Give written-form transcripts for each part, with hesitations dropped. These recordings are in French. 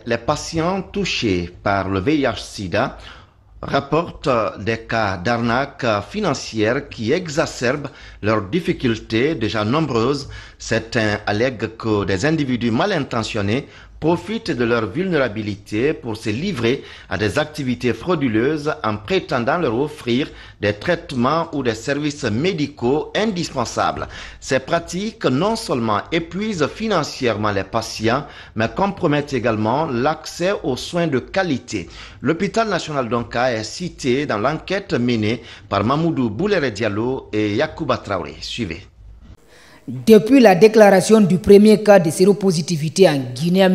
Les patients touchés par le VIH-Sida rapportent des cas d'arnaque financière qui exacerbent leurs difficultés déjà nombreuses. Certains allèguent que des individus mal intentionnés profitent de leur vulnérabilité pour se livrer à des activités frauduleuses en prétendant leur offrir des traitements ou des services médicaux indispensables. Ces pratiques non seulement épuisent financièrement les patients, mais compromettent également l'accès aux soins de qualité. L'hôpital national d'Onka est cité dans l'enquête menée par Mamoudou Boulere Diallo et Yacouba Traoré. Suivez. Depuis la déclaration du premier cas de séropositivité en Guinée en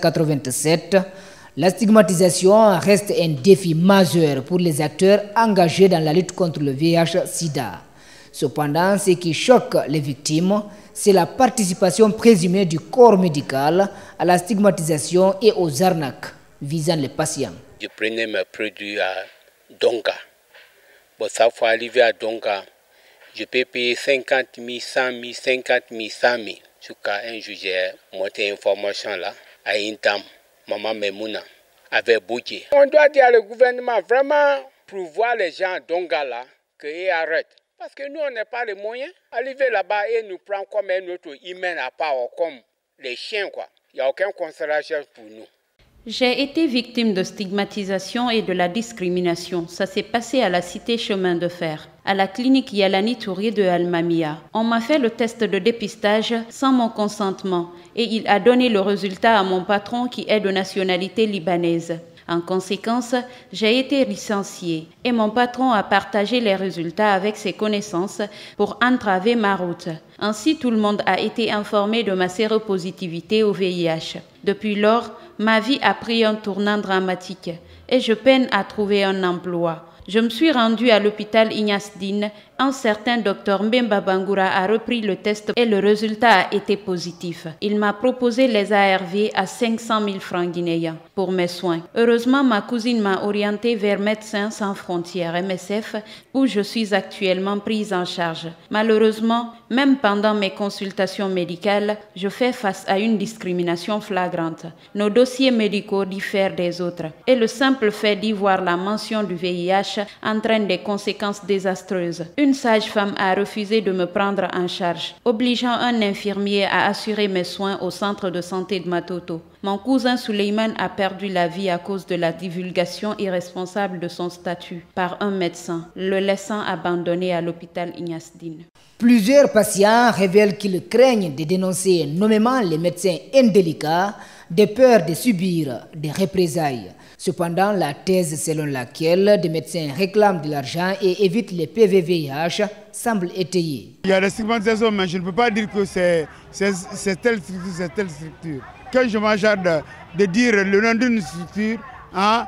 1987, la stigmatisation reste un défi majeur pour les acteurs engagés dans la lutte contre le VIH-Sida. Cependant, ce qui choque les victimes, c'est la participation présumée du corps médical à la stigmatisation et aux arnaques visant les patients. Je prenais mes produits à Donga. Bon, ça faut arriver à Donga. Je peux payer 50 000, 100 000, 50 000, 100 000. Jusqu'à un jour, j'ai monté information là à une dame, Maman Memouna, avec budget. On doit dire au gouvernement vraiment pour voir les gens Donga là, qu'ils arrêtent. Parce que nous, on n'a pas les moyens. Arriver là-bas et nous prendre comme un autre humain à part, comme les chiens, quoi. Il n'y a aucune considération pour nous. J'ai été victime de stigmatisation et de la discrimination. Ça s'est passé à la cité Chemin de Fer, à la clinique Yalani Touré de Almamia. On m'a fait le test de dépistage sans mon consentement et il a donné le résultat à mon patron qui est de nationalité libanaise. En conséquence, j'ai été licenciée et mon patron a partagé les résultats avec ses connaissances pour entraver ma route. Ainsi, tout le monde a été informé de ma séropositivité au VIH. Depuis lors, ma vie a pris un tournant dramatique et je peine à trouver un emploi. Je me suis rendue à l'hôpital Ignace Dine. Un certain docteur Mbemba Bangoura a repris le test et le résultat a été positif. Il m'a proposé les ARV à 500 000 francs guinéens pour mes soins. Heureusement, ma cousine m'a orientée vers Médecins sans frontières, MSF, où je suis actuellement prise en charge. Malheureusement, même pendant mes consultations médicales, je fais face à une discrimination flagrante. Nos dossiers médicaux diffèrent des autres et le simple fait d'y voir la mention du VIH entraîne des conséquences désastreuses. Une sage-femme a refusé de me prendre en charge, obligeant un infirmier à assurer mes soins au centre de santé de Matoto. Mon cousin Suleiman a perdu la vie à cause de la divulgation irresponsable de son statut par un médecin, le laissant abandonné à l'hôpital Ignace Dine. Plusieurs patients révèlent qu'ils craignent de dénoncer nommément les médecins indélicats de peur de subir des représailles. Cependant, la thèse selon laquelle des médecins réclament de l'argent et évitent les PVVIH semble étayée. Il y a des stigmatisations, mais je ne peux pas dire que c'est telle structure, Quand je m'acharne de dire le nom d'une structure, hein,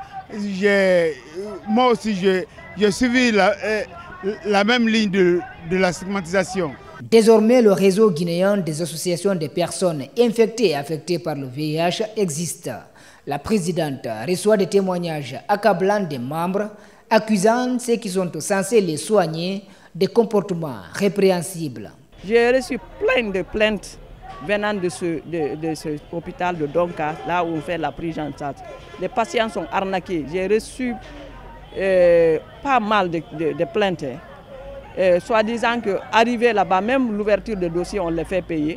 moi aussi j'ai suivi la même ligne de la stigmatisation. Désormais, le réseau guinéen des associations de personnes infectées et affectées par le VIH existe. La présidente reçoit des témoignages accablants des membres, accusant ceux qui sont censés les soigner de comportements répréhensibles. J'ai reçu plein de plaintes venant de ce hôpital de Donka, là où on fait la prise en charge. Les patients sont arnaqués. J'ai reçu pas mal de plaintes. Soit disant qu'arrivé là-bas, même l'ouverture de dossier, on les fait payer.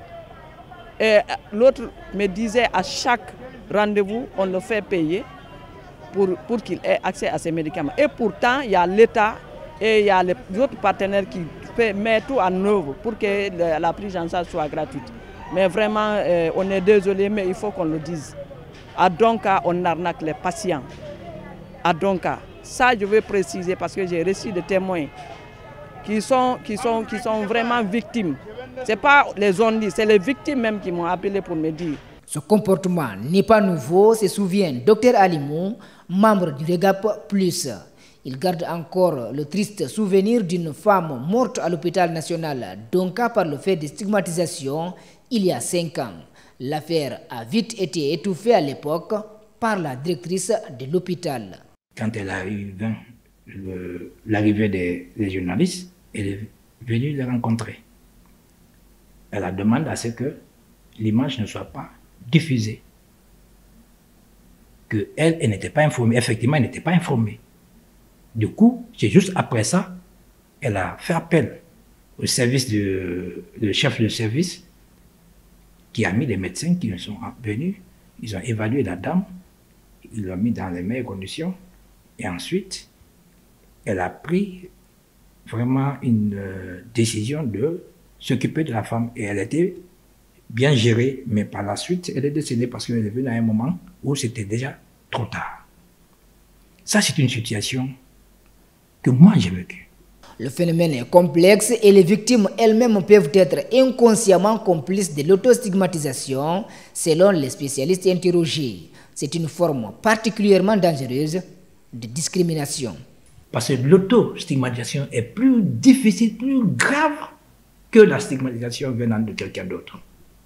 L'autre me disait à chaque rendez-vous, on le fait payer pour qu'il ait accès à ces médicaments. Et pourtant, il y a l'État et il y a les autres partenaires qui mettent tout en œuvre pour que la prise en charge soit gratuite. Mais vraiment, on est désolé, mais il faut qu'on le dise. À Donka, on arnaque les patients. À Donka. Ça, je veux préciser parce que j'ai reçu des témoins qui sont vraiment victimes. Ce n'est pas les on-dit, c'est les victimes même qui m'ont appelé pour me dire. Ce comportement n'est pas nouveau, se souvient Dr Alimou, membre du REGAP+. Il garde encore le triste souvenir d'une femme morte à l'hôpital national Donka par le fait de stigmatisation il y a 5 ans. L'affaire a vite été étouffée à l'époque par la directrice de l'hôpital. Quand elle a eu l'arrivée des journalistes, elle est venue les rencontrer. Elle a demandé à ce que l'image ne soit pas diffusée. qu'elle n'était pas informée. Effectivement, elle n'était pas informée. Du coup, c'est juste après ça, elle a fait appel au service le chef de service qui a mis les médecins qui sont venus. Ils ont évalué la dame, ils l'ont mis dans les meilleures conditions. Et ensuite, elle a pris vraiment une décision de s'occuper de la femme. Et elle était bien gérée, mais par la suite, elle est décédée parce qu'elle est venue à un moment où c'était déjà trop tard. Ça, c'est une situation que moi j'ai vécue. Le phénomène est complexe et les victimes elles-mêmes peuvent être inconsciemment complices de l'autostigmatisation, selon les spécialistes interrogés. C'est une forme particulièrement dangereuse de discrimination. Parce que l'autostigmatisation est plus difficile, plus grave que la stigmatisation venant de quelqu'un d'autre.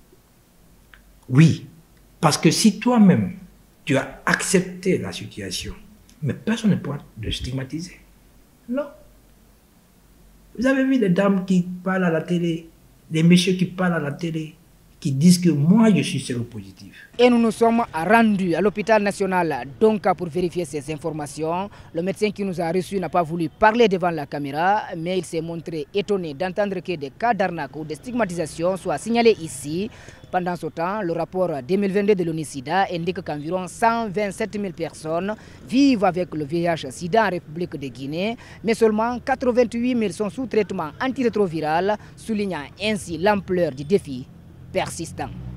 Oui, parce que si toi-même, tu as accepté la situation, mais personne ne pourra te stigmatiser. Non. Vous avez vu des dames qui parlent à la télé, des messieurs qui parlent à la télé, qui disent que moi je suis séropositif. Et nous nous sommes rendus à l'hôpital national Donka pour vérifier ces informations. Le médecin qui nous a reçus n'a pas voulu parler devant la caméra, mais il s'est montré étonné d'entendre que des cas d'arnaque ou de stigmatisation soient signalés ici. Pendant ce temps, le rapport 2022 de l'ONU-SIDA indique qu'environ 127 000 personnes vivent avec le VIH-Sida en République de Guinée, mais seulement 88 000 sont sous traitement antirétroviral, soulignant ainsi l'ampleur du défi persistant.